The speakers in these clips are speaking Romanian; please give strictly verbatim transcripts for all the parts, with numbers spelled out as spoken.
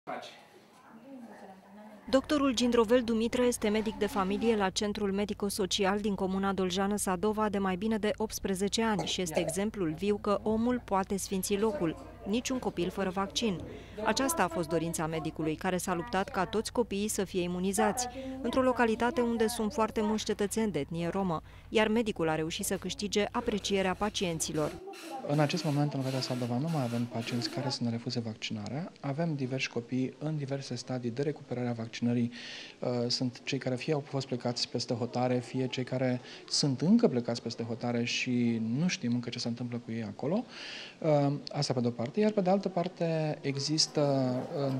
Doctorul Gindrovel Dumitre este medic de familie la Centrul Medico-Social din comuna Doljeană-Sadova de mai bine de optsprezece ani și este exemplul viu că omul poate sfinți locul. Niciun copil fără vaccin. Aceasta a fost dorința medicului, care s-a luptat ca toți copiii să fie imunizați, într-o localitate unde sunt foarte mulți cetățeni de etnie romă, iar medicul a reușit să câștige aprecierea pacienților. În acest moment, în localitatea Sadova, nu mai avem pacienți care să ne refuze vaccinarea. Avem diversi copii în diverse stadii de recuperare a vaccinării. Sunt cei care fie au fost plecați peste hotare, fie cei care sunt încă plecați peste hotare și nu știm încă ce se întâmplă cu ei acolo. Asta pe de-o parte. Iar pe de altă parte există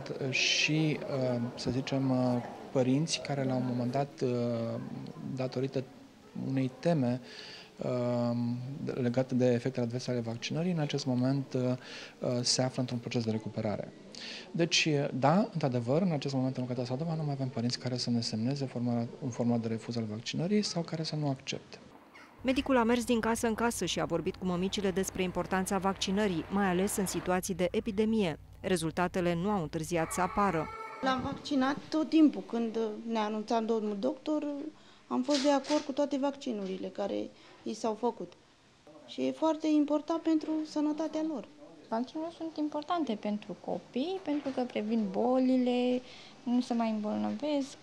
și, să zicem, părinți care la un moment dat, datorită unei teme legate de efectele adverse ale vaccinării, în acest moment se află într-un proces de recuperare. Deci, da, într-adevăr, în acest moment în localitatea Sadova nu mai avem părinți care să ne semneze un formular de refuz al vaccinării sau care să nu accepte. Medicul a mers din casă în casă și a vorbit cu mămicile despre importanța vaccinării, mai ales în situații de epidemie. Rezultatele nu au întârziat să apară. L-am vaccinat tot timpul. Când ne-a anunțat domnul doctor, am fost de acord cu toate vaccinurile care i s-au făcut. Și e foarte important pentru sănătatea lor. Vaccinurile sunt importante pentru copii, pentru că previn bolile, nu se mai îmbolnăvesc.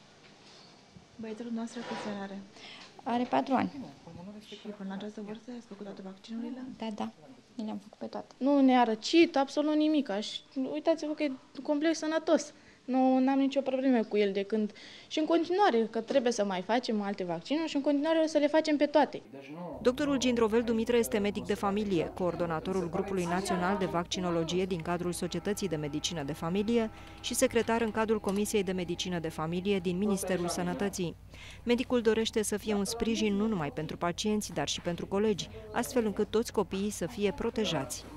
Băiețelul noastră câți ani are? Are patru ani. Și până la această vârstă ați făcut toate vaccinurile? Da, da. Mi le-am făcut pe toate. Nu ne-a răcit absolut nimic. Uitați-vă că e complet sănătos. Nu am nicio problemă cu el de când. Și în continuare, că trebuie să mai facem alte vaccinuri și în continuare o să le facem pe toate. Doctorul Gindrovel Dumitre este medic de familie, coordonatorul grupului național de vaccinologie din cadrul Societății de Medicină de Familie și secretar în cadrul Comisiei de Medicină de Familie din Ministerul Sănătății. Medicul dorește să fie un sprijin nu numai pentru pacienți, dar și pentru colegi, astfel încât toți copiii să fie protejați.